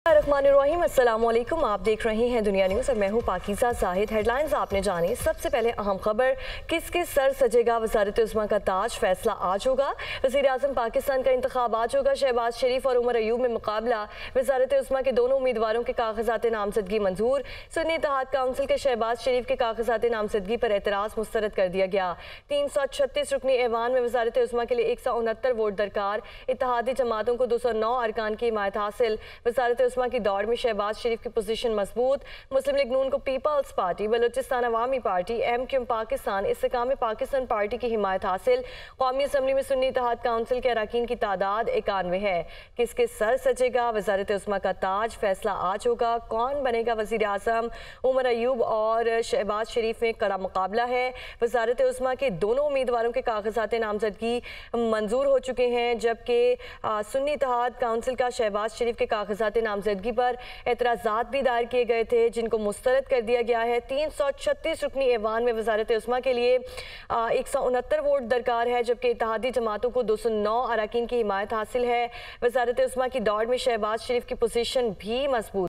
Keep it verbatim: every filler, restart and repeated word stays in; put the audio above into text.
रहमानिर्रहीम, अस्सलाम वालेकुम। आप देख रहे हैं दुनिया न्यूज़ और मैं हूं पाकीज़ा जाहिद। हेडलाइंस आपने जानी। सबसे पहले अहम खबर, किस किस सर सजेगा वज़ारत उस्मा का ताज, फैसला आज होगा। वज़ीर आज़म पाकिस्तान का इंतखाब आज होगा। शहबाज शरीफ और उमर अयूब में मुकाबला। वज़ारत उस्मा के दोनों उम्मीदवारों के कागजात नामजदगी मंजूर। सुन्नी इत्तेहाद काउंसिल के शहबाज शरीफ के कागजात नामजदगी पर एतराज़ मुस्तरद कर दिया गया। तीन सौ छत्तीस रुकनी ऐवान में वज़ारत उस्मा के लिए एक सौ उनहत्तर वोट दरकार। इत्तेहादी जमातों को दो सौ नौ अरकान की हिमायत हासिल। वज़ारत उस्मा की दौड़ में शहबाज शरीफ की पोजीशन मजबूत। मुस्लिम लीग नून को People's Party, Balochistan Awami Party, M Q M Pakistan, Istehkam Pakistan Party की हिमायत हासिल। कौमी असम्बली में सुन्नी इत्तेहाद काउंसिल के अरकान की तादाद इक्यानवे है। किसके सर सजेगा वज़ारत उस्मा का ताज, फैसला आज होगा। कौन बनेगा वज़ीर आज़म? उमर अयूब और शहबाज शरीफ में कड़ा मुकाबला है। वज़ारत उस्मा के दोनों उम्मीदवारों के कागजात नामजदगी मंजूर हो चुके हैं, जबकि सुन्नी इत्तेहाद काउंसिल का शहबाज शरीफ के कागजात नामजदगी पर एतराज़ात भी दायर किए गए थे, जिनको मुस्तरद कर दिया गया है। तीन सौ छत्तीस रुकनी ऐवान में वज़ारत उस्मा के लिए एक सौ उनहत्तर वोट दरकार है, जबकि इत्तेहादी जमातों को दो सौ नौ अरकान की हिमायत हासिल है। वज़ारत उस्मा की दौड़ में शहबाज शरीफ की पोजीशन भी मजबूत